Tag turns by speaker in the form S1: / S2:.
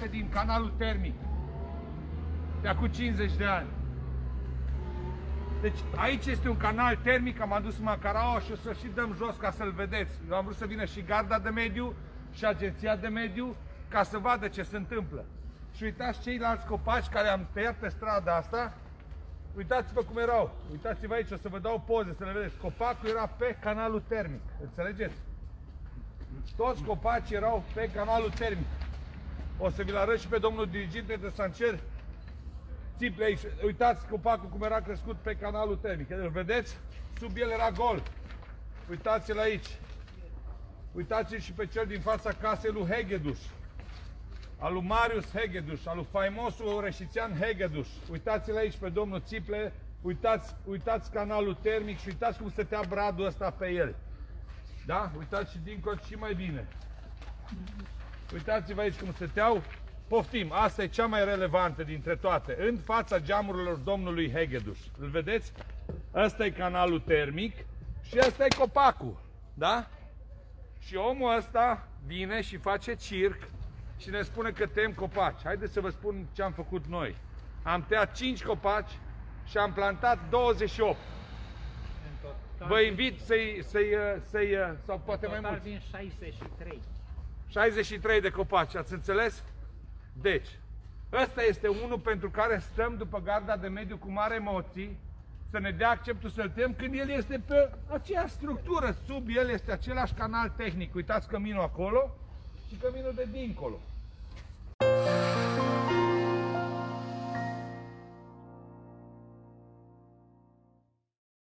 S1: relevante din canalul termic. De acum 50 de ani. Deci aici este un canal termic, am adus Macaraua și o să și dăm jos ca să-l vedeți. Eu am vrut să vină și garda de mediu și agenția de mediu ca să vadă ce se întâmplă. Și uitați ceilalți copaci care am tăiat pe strada asta. Uitați-vă cum erau. Uitați-vă aici, o să vă dau poze să le vedeți. Copacul era pe canalul termic. Înțelegeți? Toți copacii erau pe canalul termic. O să vi-l arăt și pe domnul diriginte de Sancer. Țiple aici. Uitați copacul cum era crescut pe canalul termic. Îl vedeți? Sub el era gol. Uitați-l aici. Uitați-l și pe cel din fața casei lui Hegedus. Al lui Marius Hegedus, al lui faimosul Reșițian Hegedus. Uitați-l aici pe domnul Țiple. Uitați canalul termic și uitați cum stătea bradul ăsta pe el. Da? Uitați și dincolo și mai bine. Uitați-vă aici cum stăteau. Poftim, asta e cea mai relevantă dintre toate. În fața geamurilor domnului Hegedus. Îl vedeți? Ăsta e canalul termic și ăsta e copacul. Da? Și omul ăsta vine și face circ și ne spune că tăiem copaci. Haideți să vă spun ce am făcut noi. Am tăiat 5 copaci și am plantat 28. Vă invit sau poate mai mult.
S2: Vin 63.
S1: 63 de copaci, ați înțeles? Deci, ăsta este unul pentru care stăm după garda de mediu cu mare emoții, să ne dea acceptul să-l tăiem când el este pe aceeași structură. Sub el este același canal tehnic. Uitați căminul acolo și căminul de dincolo.